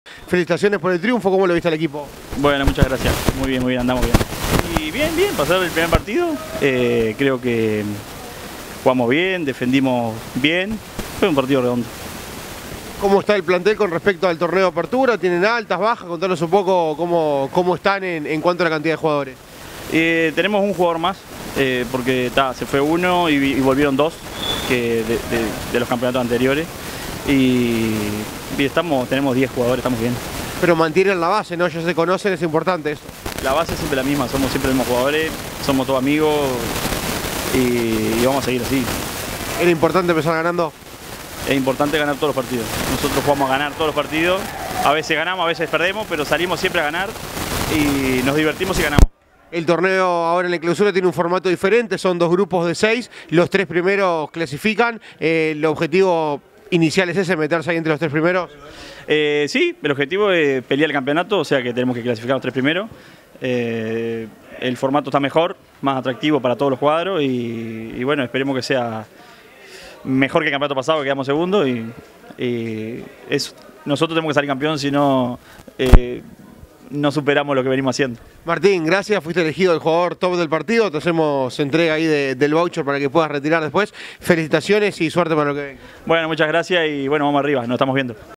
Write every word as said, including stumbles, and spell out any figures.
Felicitaciones por el triunfo, ¿cómo lo viste al equipo? Bueno, muchas gracias. Muy bien, muy bien, andamos bien. Y bien, bien, pasar el primer partido. Eh, creo que jugamos bien, defendimos bien. Fue un partido redondo. ¿Cómo está el plantel con respecto al torneo de apertura? ¿Tienen altas, bajas? Contanos un poco cómo, cómo están en, en cuanto a la cantidad de jugadores. Eh, tenemos un jugador más, eh, porque ta, se fue uno y, y volvieron dos que de, de, de los campeonatos anteriores. Y, y estamos, tenemos diez jugadores, estamos bien. Pero mantienen la base, ¿no? Ya se conocen, es importante eso. La base es siempre la misma, somos siempre los mismos jugadores, somos todos amigos y, y vamos a seguir así. ¿Era importante empezar ganando? Es importante ganar todos los partidos. Nosotros jugamos a ganar todos los partidos. A veces ganamos, a veces perdemos, pero salimos siempre a ganar y nos divertimos y ganamos. El torneo ahora en la clausura tiene un formato diferente, son dos grupos de seis, los tres primeros clasifican. Eh, el objetivo inicial es ese, meterse ahí entre los tres primeros. Eh, sí, el objetivo es pelear el campeonato, o sea que tenemos que clasificar los tres primeros. Eh, el formato está mejor, más atractivo para todos los cuadros y, y bueno, esperemos que sea mejor que el campeonato pasado, que quedamos segundo y, y es, nosotros tenemos que salir campeón, si no eh, no superamos lo que venimos haciendo. Martín, gracias, fuiste elegido el jugador top del partido, te hacemos entrega ahí de, del voucher para que puedas retirar después. Felicitaciones y suerte para lo que venga. Bueno, muchas gracias y bueno, vamos arriba, nos estamos viendo.